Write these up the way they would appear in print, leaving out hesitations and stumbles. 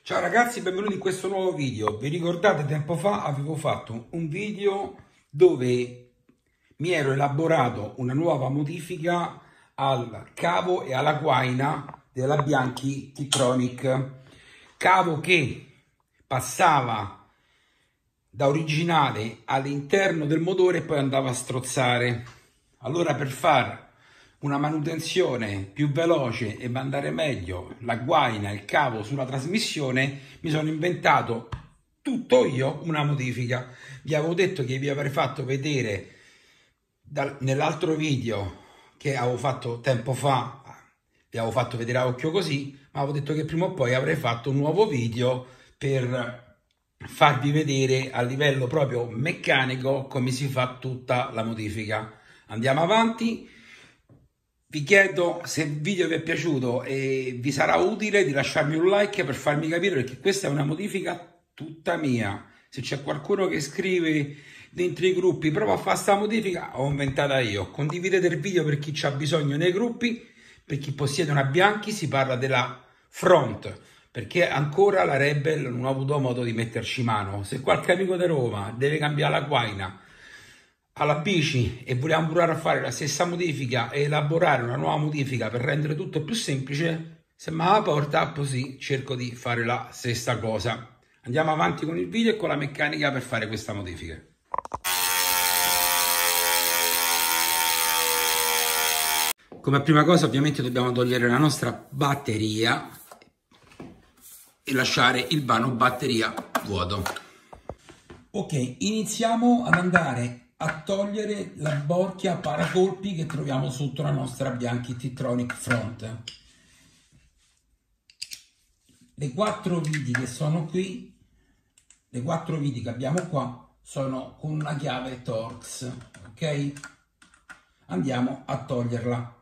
Ciao ragazzi, benvenuti in questo nuovo video. Vi ricordate tempo fa avevo fatto un video dove mi ero elaborato una nuova modifica al cavo e alla guaina della Bianchi T-Tronic, cavo che passava da originale all'interno del motore e poi andava a strozzare. Allora, per fare una manutenzione più veloce e mandare meglio la guaina e il cavo sulla trasmissione, mi sono inventato tutto io una modifica. Vi avevo detto che vi avrei fatto vedere nell'altro video che avevo fatto tempo fa, vi avevo fatto vedere a occhio così, ma avevo detto che prima o poi avrei fatto un nuovo video per farvi vedere a livello proprio meccanico come si fa tutta la modifica. Andiamo avanti. Vi chiedo, se il video vi è piaciuto e vi sarà utile, di lasciarmi un like per farmi capire, perché questa è una modifica tutta mia. Se c'è qualcuno che scrive dentro i gruppi prova a fare questa modifica, l'ho inventata io. Condividete il video per chi c'ha bisogno nei gruppi. Per chi possiede una Bianchi si parla della front, perché ancora la Rebel non ho avuto modo di metterci mano. Se qualche amico di Roma deve cambiare la guaina alla bici e vogliamo provare a fare la stessa modifica e elaborare una nuova modifica per rendere tutto più semplice, se mi la porta così cerco di fare la stessa cosa. Andiamo avanti con il video e con la meccanica per fare questa modifica. Come prima cosa ovviamente dobbiamo togliere la nostra batteria e lasciare il vano batteria vuoto. Ok, iniziamo ad andare a togliere la borchia paracolpi che troviamo sotto la nostra Bianchi T-Tronic Front. Le 4 viti che sono qui, le 4 viti che abbiamo qua, sono con una chiave Torx, ok? Andiamo a toglierla.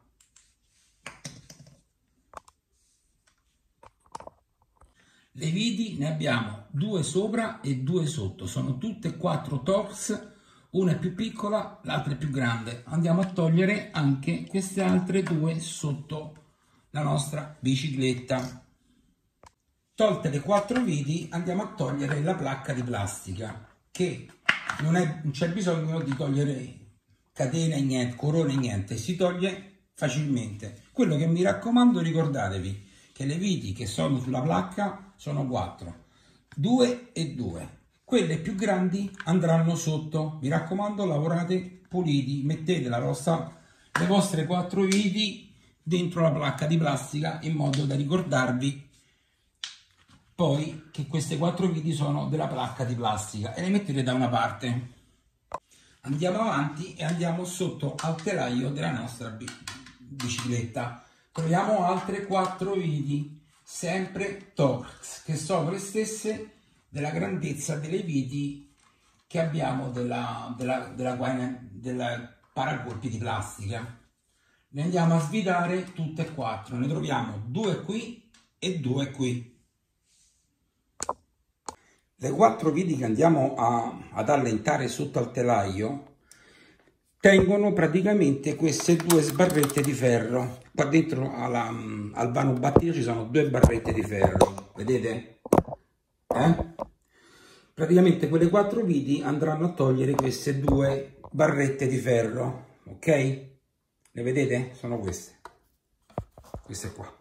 Le viti ne abbiamo 2 sopra e 2 sotto, sono tutte e 4 Torx. Una è più piccola, l'altra è più grande. Andiamo a togliere anche queste altre 2 sotto la nostra bicicletta. Tolte le 4 viti, andiamo a togliere la placca di plastica, che non c'è bisogno di togliere catene e niente, corone e niente, si toglie facilmente. Quello che mi raccomando, ricordatevi che le viti che sono sulla placca sono 4, 2 e 2. Quelle più grandi andranno sotto. Mi raccomando, lavorate puliti, mettete le vostre 4 viti dentro la placca di plastica in modo da ricordarvi poi che queste 4 viti sono della placca di plastica e le mettete da una parte. Andiamo avanti e andiamo sotto al telaio della nostra bicicletta. Troviamo altre 4 viti, sempre Torx, che sono le stesse della grandezza delle viti che abbiamo della guaina, della paracolpi di plastica. Ne andiamo a svidare tutte e 4, ne troviamo 2 qui e 2 qui. Le 4 viti che andiamo ad allentare sotto al telaio tengono praticamente queste 2 sbarrette di ferro. Qua dentro al vano batteria ci sono 2 barrette di ferro, vedete? Praticamente quelle 4 viti andranno a togliere queste 2 barrette di ferro, ok? Le vedete? Sono queste qua.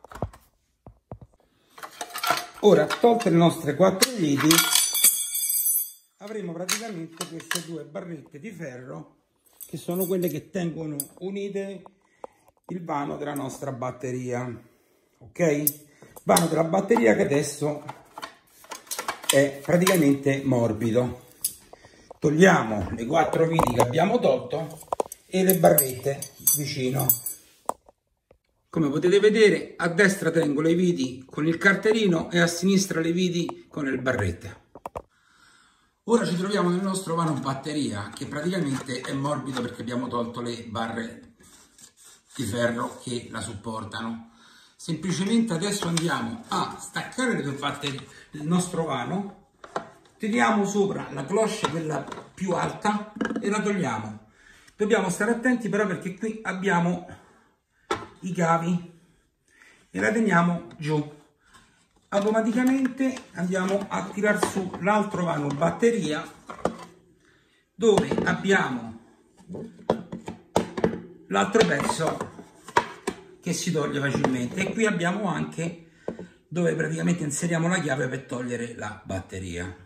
Ora, tolte le nostre 4 viti, avremo praticamente queste 2 barrette di ferro che sono quelle che tengono unite il vano della nostra batteria, ok? Vano della batteria che adesso è praticamente morbido. Togliamo le 4 viti che abbiamo tolto e le barrette vicino. Come potete vedere, a destra tengo le viti con il carterino e a sinistra le viti con le barrette. Ora ci troviamo nel nostro vano batteria, che praticamente è morbido perché abbiamo tolto le barre di ferro che la supportano. Semplicemente adesso andiamo a staccare le 2 batterie del nostro vano, tiriamo sopra la cloche, quella più alta, e la togliamo. Dobbiamo stare attenti però perché qui abbiamo i cavi e la teniamo giù. automaticamente andiamo a tirar su l'altro vano batteria, dove abbiamo l'altro pezzo che si toglie facilmente, e qui abbiamo anche dove praticamente inseriamo la chiave per togliere la batteria.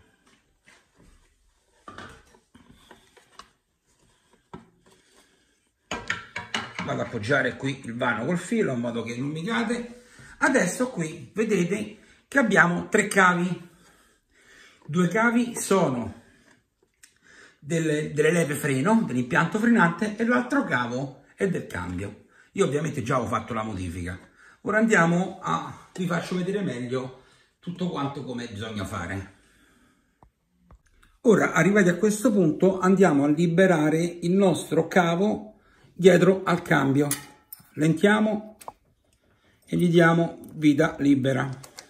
Vado ad appoggiare qui il vano col filo in modo che non mi cade. Adesso qui vedete che abbiamo 3 cavi. 2 cavi sono delle leve freno, dell'impianto frenante, e l'altro cavo è del cambio. Io ovviamente già ho fatto la modifica. Ora andiamo vi faccio vedere meglio tutto quanto come bisogna fare. Ora, arrivati a questo punto, andiamo a liberare il nostro cavo dietro al cambio. Allentiamo e gli diamo vita libera.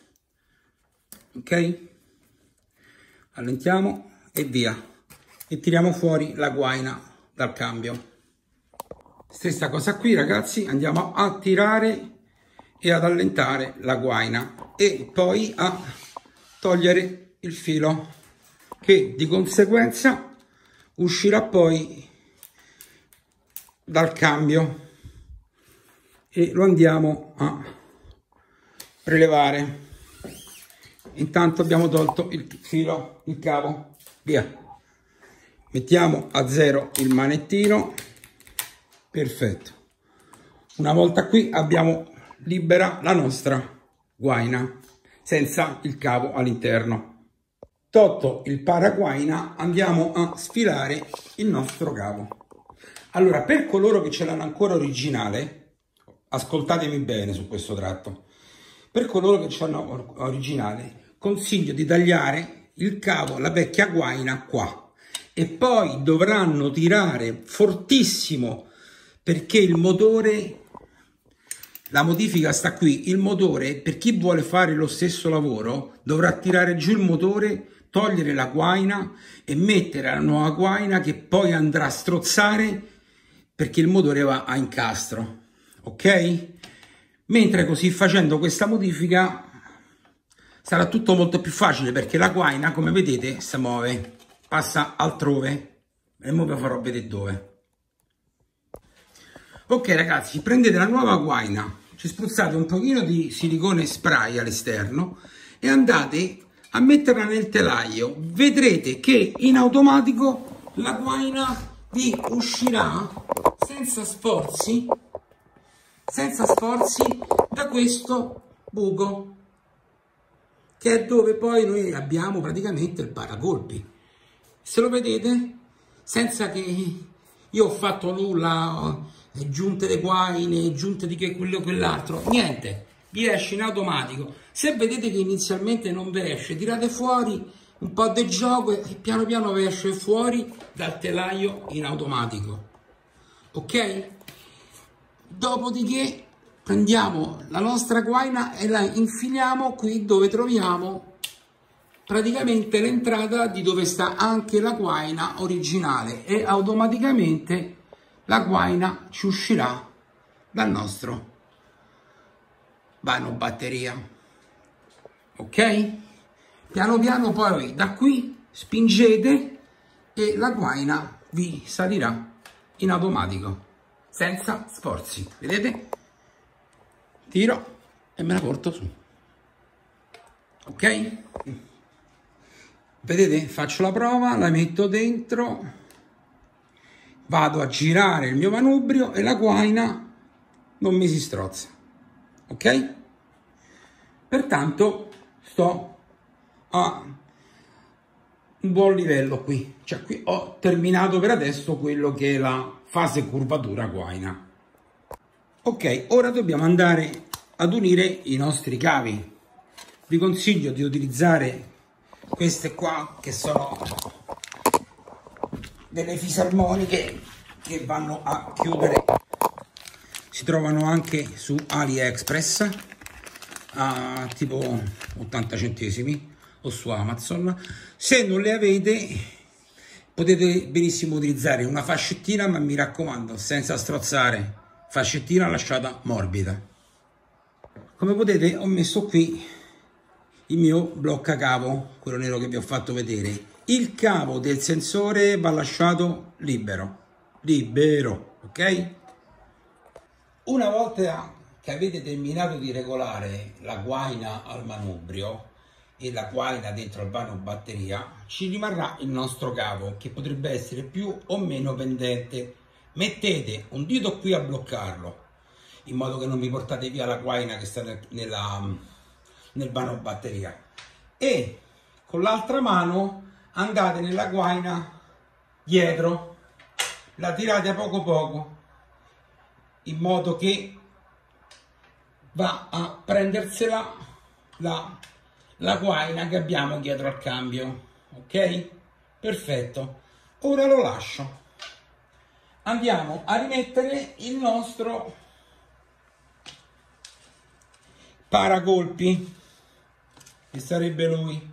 Ok? Allentiamo e via. E tiriamo fuori la guaina dal cambio. Stessa cosa qui, ragazzi, andiamo a tirare e ad allentare la guaina e poi a togliere il filo, che di conseguenza uscirà poi dal cambio, e lo andiamo a prelevare. Intanto abbiamo tolto il filo, il cavo, via. Mettiamo a zero il manettino. Perfetto. Una volta qui abbiamo libera la nostra guaina senza il cavo all'interno. Tolto il paraguaina, andiamo a sfilare il nostro cavo. Allora, per coloro che ce l'hanno ancora originale, ascoltatemi bene su questo tratto. Per coloro che ce l'hanno originale, consiglio di tagliare il cavo, la vecchia guaina qua, e poi dovranno tirare fortissimo, perché il motore, la modifica sta qui. Il motore, per chi vuole fare lo stesso lavoro, dovrà tirare giù il motore, togliere la guaina e mettere la nuova guaina, che poi andrà a strozzare perché il motore va a incastro, ok? Mentre così facendo questa modifica sarà tutto molto più facile, perché la guaina, come vedete, si muove, passa altrove, e ora vi farò vedere dove. Ok ragazzi, prendete la nuova guaina, ci spruzzate un pochino di silicone spray all'esterno e andate a metterla nel telaio. Vedrete che in automatico la guaina vi uscirà senza sforzi da questo buco, che è dove poi noi abbiamo praticamente il paracolpi. Se lo vedete, senza che io ho fatto nulla, giunte le guaine, giunte di che quello o quell'altro, niente, vi esce in automatico. Se vedete che inizialmente non vi esce, tirate fuori un po' di gioco e piano piano vi esce fuori dal telaio in automatico, ok? Dopodiché prendiamo la nostra guaina e la infiliamo qui dove troviamo praticamente l'entrata di dove sta anche la guaina originale, e automaticamente la guaina ci uscirà dal nostro vano batteria, ok? Piano piano poi da qui spingete e la guaina vi salirà in automatico senza sforzi. Vedete? Tiro e me la porto su, ok? Vedete? Faccio la prova, la metto dentro, vado a girare il mio manubrio e la guaina non mi si strozza, ok? Pertanto sto a un buon livello qui, cioè qui ho terminato per adesso quello che è la fase curvatura guaina. Ok, ora dobbiamo andare ad unire i nostri cavi. Vi consiglio di utilizzare queste qua, che sono delle fisarmoniche che vanno a chiudere, si trovano anche su AliExpress a tipo 80 centesimi o su Amazon. Se non le avete potete benissimo utilizzare una fascettina, ma mi raccomando senza strozzare, fascettina lasciata morbida. Come potete ho messo qui il mio bloccacavo, quello nero che vi ho fatto vedere. Il cavo del sensore va lasciato libero, ok? Una volta che avete terminato di regolare la guaina al manubrio e la guaina dentro al vano batteria, ci rimarrà il nostro cavo, che potrebbe essere più o meno pendente. Mettete un dito qui a bloccarlo, in modo che non vi portate via la guaina che sta nel vano batteria, e con l'altra mano andate nella guaina dietro, la tirate a poco, in modo che va a prendersela la guaina che abbiamo dietro al cambio. Ok? Perfetto. Ora lo lascio. Andiamo a rimettere il nostro paracolpi, che sarebbe lui.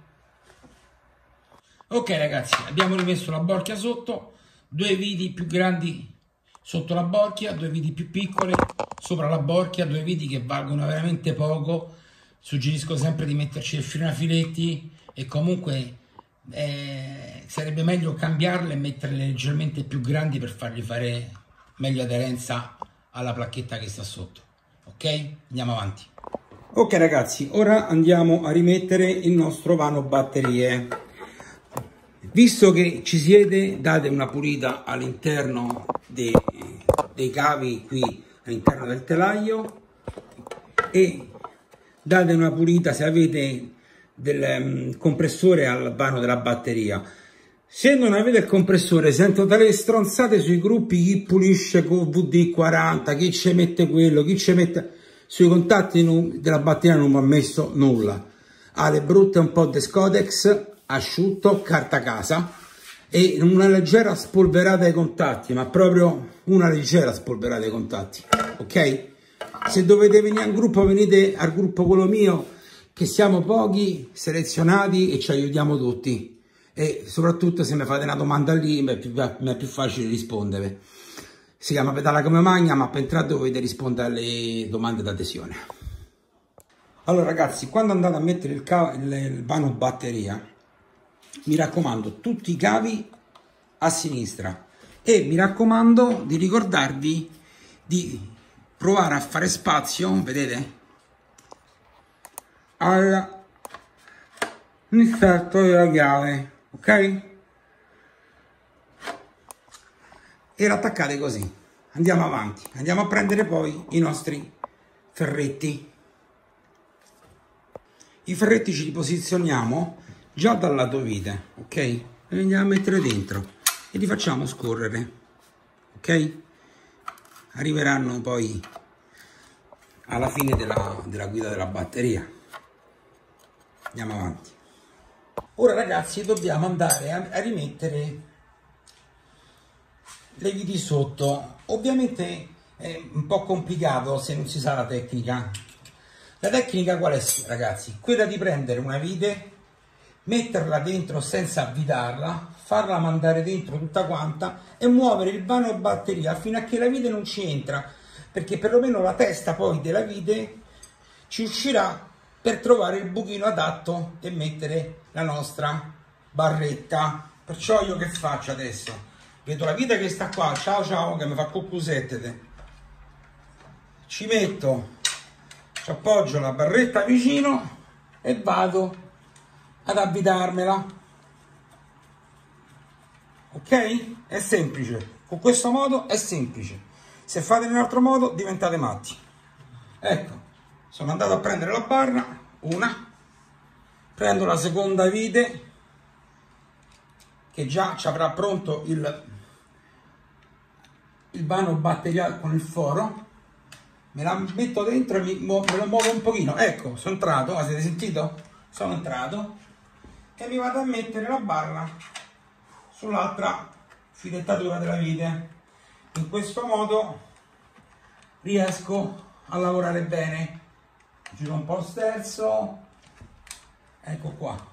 Ok ragazzi, abbiamo rimesso la borchia sotto, 2 viti più grandi sotto la borchia, 2 viti più piccole sopra la borchia, 2 viti che valgono veramente poco. Suggerisco sempre di metterci il filo a filetti, e comunque sarebbe meglio cambiarle e metterle leggermente più grandi per fargli fare meglio aderenza alla placchetta che sta sotto. Ok? Andiamo avanti. Ok ragazzi, ora andiamo a rimettere il nostro vano batterie. Visto che ci siete, date una pulita all'interno dei cavi qui all'interno del telaio, e date una pulita se avete del compressore al vano della batteria. Se non avete il compressore, sento dalle stronzate sui gruppi, chi pulisce con VD40, chi ci mette quello, chi ci mette... Sui contatti della batteria non mi ha messo nulla. Ha le brutte un po' di Scodex, asciutto, carta casa, e una leggera spolverata ai contatti, ma proprio una leggera spolverata ai contatti. Ok? Se dovete venire al gruppo, venite al gruppo quello mio, che siamo pochi, selezionati, e ci aiutiamo tutti. E soprattutto se mi fate una domanda lì, mi è più facile rispondere. Si chiama Pedala come magna, ma per entrare dovete rispondere alle domande d'adesione. Allora ragazzi, quando andate a mettere il vano batteria, mi raccomando, tutti i cavi a sinistra, e mi raccomando di ricordarvi di provare a fare spazio, vedete, all'inserto della chiave, ok? E l'attaccate così. Andiamo avanti, andiamo a prendere poi i nostri ferretti. I ferretti ci li posizioniamo già dal lato vite, ok? E li andiamo a mettere dentro e li facciamo scorrere, ok? Arriveranno poi alla fine della guida della batteria. Andiamo avanti. Ora ragazzi, dobbiamo andare a rimettere le viti sotto. Ovviamente è un po' complicato se non si sa la tecnica. La tecnica qual è, ragazzi? Quella di prendere una vite, metterla dentro senza avvitarla, farla mandare dentro tutta quanta e muovere il vano batteria fino a che la vite non ci entra, perché perlomeno la testa poi della vite ci uscirà per trovare il buchino adatto e mettere la nostra barretta. Perciò io che faccio adesso? Vedo la vite che sta qua, ciao ciao, che mi fa cucusette, ci metto, ci appoggio la barretta vicino e vado ad avvitarmela. Ok? È semplice, con questo modo è semplice. Se fate in un altro modo diventate matti. Ecco, sono andato a prendere la barra, una, prendo la seconda vite che già ci avrà pronto il vano batteria con il foro, me la metto dentro e me lo muovo un pochino. Ecco, sono entrato, avete sentito? Sono entrato e mi vado a mettere la barra sull'altra filettatura della vite. In questo modo riesco a lavorare bene. Giro un po' sterzo, ecco qua,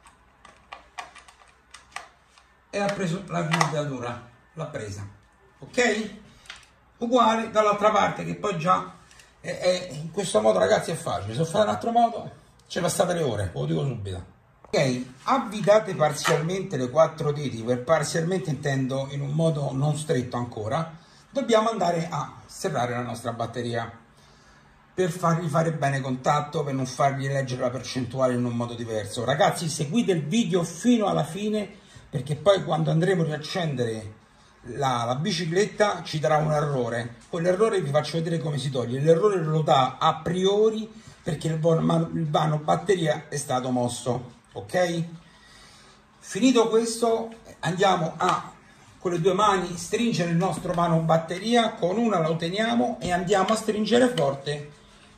e ha preso la filettatura, l'ha presa, ok? Uguale dall'altra parte, che poi già in questo modo ragazzi è facile. Se fate un altro modo Ci passate le ore, ve lo dico subito. Ok, avvitate parzialmente le 4 diti, per parzialmente intendo in un modo non stretto ancora, dobbiamo andare a serrare la nostra batteria per fargli fare bene contatto, per non fargli leggere la percentuale in un modo diverso. Ragazzi, seguite il video fino alla fine, perché poi quando andremo a riaccendere la bicicletta ci darà un errore. Quell'errore vi faccio vedere come si toglie. L'errore lo dà a priori perché il vano batteria è stato mosso. Ok, finito questo andiamo a con le due mani stringere il nostro vano batteria, con una lo teniamo e andiamo a stringere forte,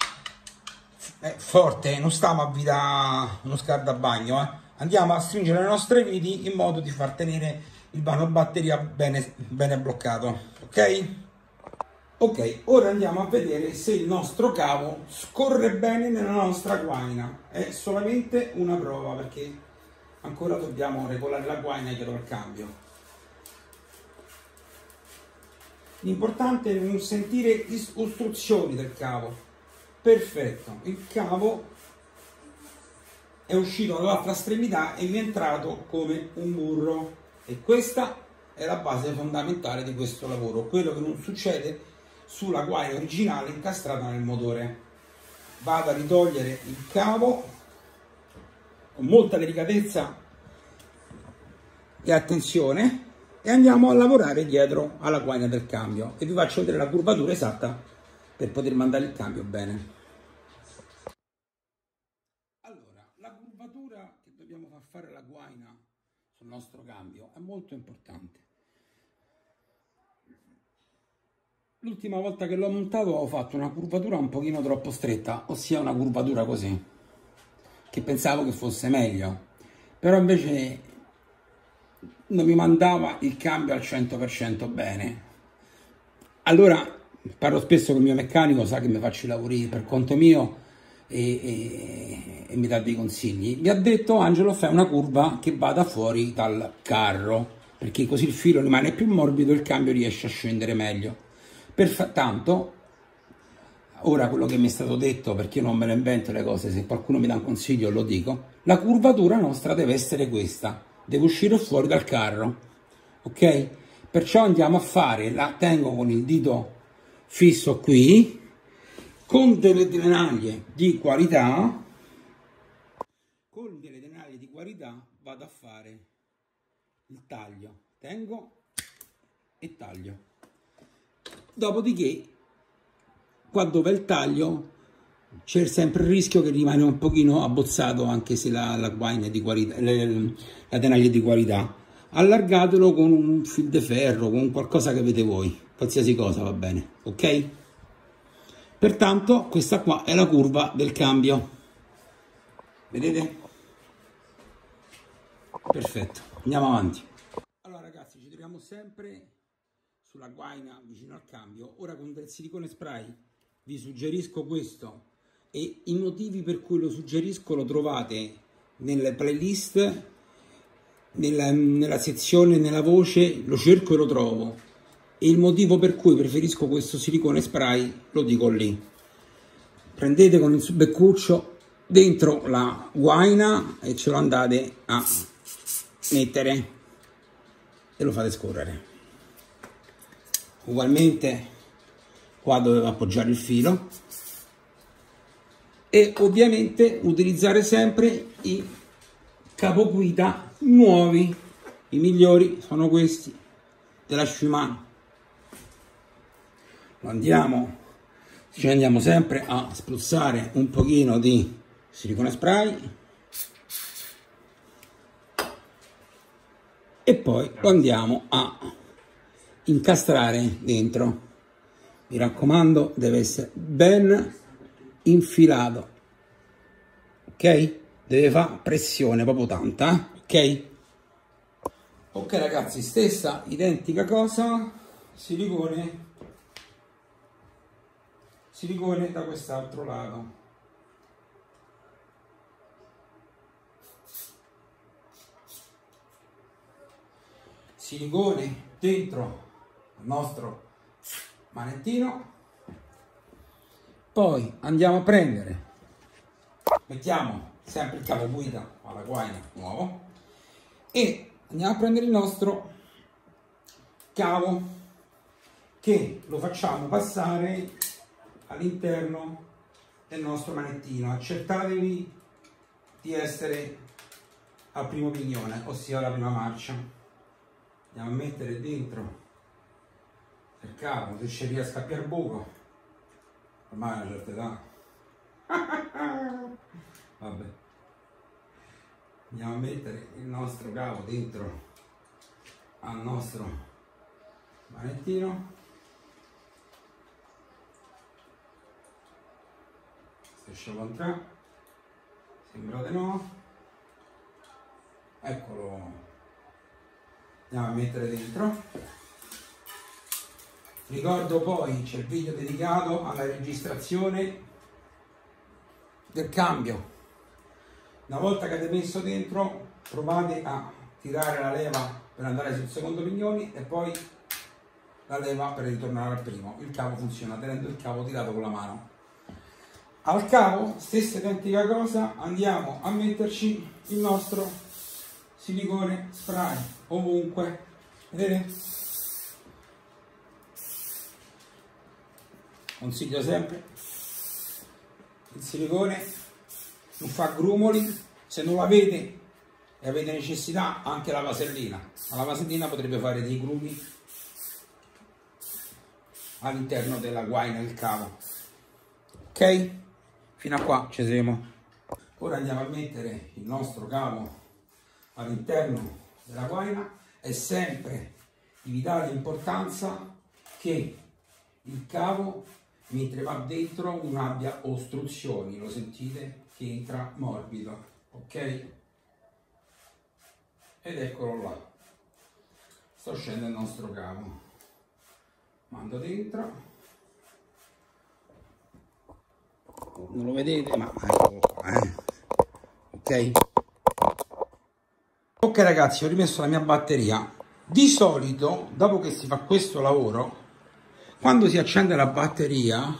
forte, non stiamo a vita uno scaldabagno, andiamo a stringere le nostre viti in modo di far tenere il vano batteria bene bloccato. Ok, ok, ora andiamo a vedere se il nostro cavo scorre bene nella nostra guaina. È solamente una prova perché ancora dobbiamo regolare la guaina dietro al cambio. L'importante è non sentire istruzioni del cavo. Perfetto, il cavo è uscito dall'altra estremità e mi è entrato come un burro, e questa è la base fondamentale di questo lavoro, quello che non succede sulla guaina originale incastrata nel motore. Vado a ritogliere il cavo con molta delicatezza e attenzione e andiamo a lavorare dietro alla guaina del cambio, e vi faccio vedere la curvatura esatta per poter mandare il cambio bene. Allora, la curvatura che dobbiamo far fare alla guaina sul nostro cambio è molto importante. L'ultima volta che l'ho montato ho fatto una curvatura un pochino troppo stretta, ossia una curvatura così, che pensavo che fosse meglio, però invece non mi mandava il cambio al 100% bene. Allora parlo spesso con il mio meccanico, sa che mi faccio i lavori per conto mio e mi dà dei consigli. Mi ha detto: Angelo, fai una curva che vada fuori dal carro, perché così il filo rimane più morbido e il cambio riesce a scendere meglio. Pertanto, ora quello che mi è stato detto, perché io non me lo invento le cose, se qualcuno mi dà un consiglio lo dico, la curvatura nostra deve essere questa, deve uscire fuori dal carro, ok? Perciò andiamo a fare, la tengo con il dito fisso qui, con delle tenaglie di qualità, vado a fare il taglio, tengo e taglio. Dopodiché, qua dove è il taglio, c'è sempre il rischio che rimane un pochino abbozzato, anche se la guaina è di qualità, la tenaglia è di qualità. Allargatelo con un fil de ferro, con qualcosa che avete voi, qualsiasi cosa va bene, ok? Pertanto questa qua è la curva del cambio, vedete? Perfetto, andiamo avanti. Allora ragazzi, ci troviamo sempre sulla guaina vicino al cambio. Ora con del silicone spray vi suggerisco questo, e i motivi per cui lo suggerisco lo trovate nelle playlist, nella sezione, nella voce, lo cerco e lo trovo, e il motivo per cui preferisco questo silicone spray lo dico lì. Prendete con il beccuccio dentro la guaina e ce lo andate a mettere e lo fate scorrere. Ugualmente qua dove appoggiare il filo, e ovviamente utilizzare sempre i capoguida nuovi, i migliori sono questi della Shimano. Ci andiamo sempre a spruzzare un pochino di silicone spray e poi lo andiamo a incastrare dentro. Mi raccomando, deve essere ben infilato, ok? Deve fare pressione proprio tanta, ok? Ok ragazzi, stessa identica cosa, silicone da quest'altro lato. Silicone dentro il nostro manettino, poi andiamo a prendere mettiamo sempre il cavo guida alla guaina nuovo e andiamo a prendere il nostro cavo che lo facciamo passare all'interno del nostro manettino. Accertatevi di essere al primo pignone, ossia la prima marcia. Andiamo a mettere dentro il cavo, se ci riesco a scappiare il buco, ormai è una certa età. Vabbè, andiamo a mettere il nostro cavo dentro al nostro manettino. Se ci incontra, sembra di no, eccolo, andiamo a mettere dentro. Ricordo poi c'è il video dedicato alla registrazione del cambio. Una volta che avete messo dentro, provate a tirare la leva per andare sul secondo pignone e poi la leva per ritornare al primo. Il cavo funziona tenendo il cavo tirato con la mano. Al cavo, stessa identica cosa, andiamo a metterci il nostro silicone spray ovunque. Vedete? Consiglio sempre il silicone, non fa grumoli. Se non l'avete e avete necessità, anche la vasellina, ma la vasellina potrebbe fare dei grumi all'interno della guaina del cavo. Ok? Fino a qua ci siamo. Ora andiamo a mettere il nostro cavo all'interno della guaina. È sempre di vitale importanza che il cavo, mentre va dentro, non abbia ostruzioni. Lo sentite che entra morbido, ok? Ed eccolo là, sto scendendo il nostro cavo, mando dentro, non lo vedete ma eccolo qua, ok? Ok ragazzi, ho rimesso la mia batteria. Di solito dopo che si fa questo lavoro, quando si accende la batteria,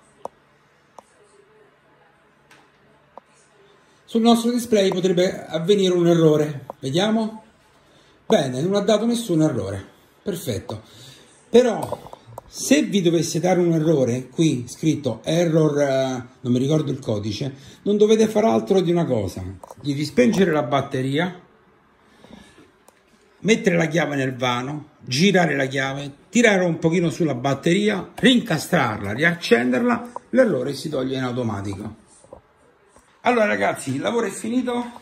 sul nostro display potrebbe avvenire un errore. Vediamo? Bene, non ha dato nessun errore. Perfetto. Però, se vi dovesse dare un errore, qui scritto error, non mi ricordo il codice, non dovete fare altro di una cosa. Di rispengere la batteria, mettere la chiave nel vano, girare la chiave, tirare un pochino sulla batteria, rincastrarla, riaccenderla, l'errore si toglie in automatico. Allora ragazzi, il lavoro è finito.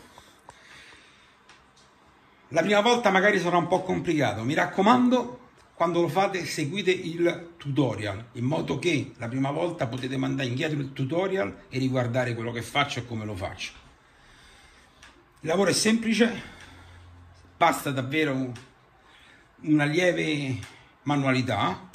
La prima volta magari sarà un po' complicato, mi raccomando, quando lo fate seguite il tutorial, in modo che la prima volta potete mandare indietro il tutorial e riguardare quello che faccio e come lo faccio. Il lavoro è semplice, basta davvero una lieve manualità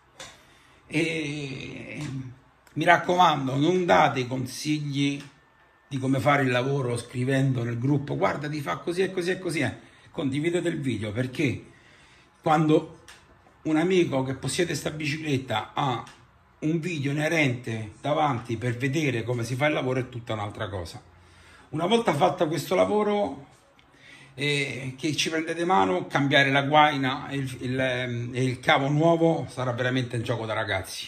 e mi raccomando, non date consigli di come fare il lavoro scrivendo nel gruppo guarda ti fa così e così e così. Condividete il video, perché quando un amico che possiede sta bicicletta ha un video inerente davanti per vedere come si fa il lavoro è tutta un'altra cosa. Una volta fatto questo lavoro che ci prendete mano, cambiare la guaina e il cavo nuovo sarà veramente un gioco da ragazzi.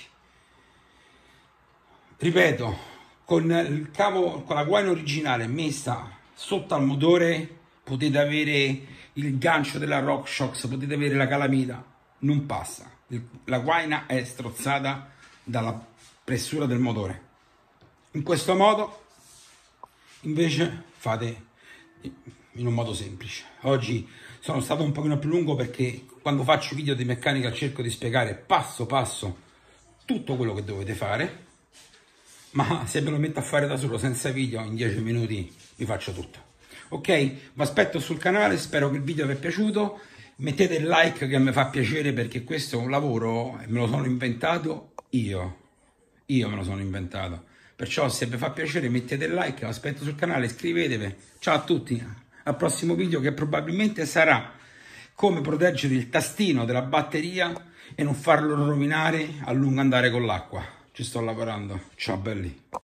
Ripeto, con il cavo, con la guaina originale messa sotto al motore potete avere il gancio della RockShox, potete avere la calamita, non passa. La guaina è strozzata dalla pressura del motore. In questo modo invece fate in un modo semplice. Oggi sono stato un pochino più lungo perché quando faccio video di meccanica cerco di spiegare passo passo tutto quello che dovete fare, ma se me lo metto a fare da solo senza video in 10 minuti vi faccio tutto. Ok, vi aspetto sul canale, spero che il video vi è piaciuto, mettete il like che mi fa piacere perché questo è un lavoro e me lo sono inventato io me lo sono inventato, perciò se vi fa piacere mettete il like, vi aspetto sul canale, iscrivetevi. Ciao a tutti, al prossimo video che probabilmente sarà come proteggere il tastino della batteria e non farlo rovinare a lungo andare con l'acqua. Ci sto lavorando, ciao belli.